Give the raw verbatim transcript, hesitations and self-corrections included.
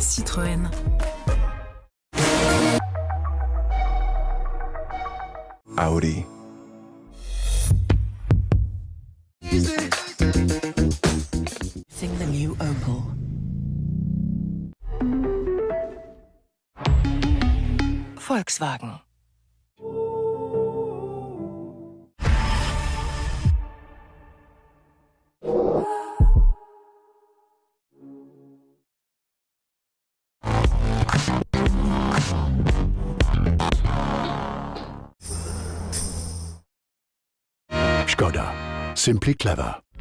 Citroën. Audi. Sing the new Opel. Volkswagen. Skoda. Simply clever.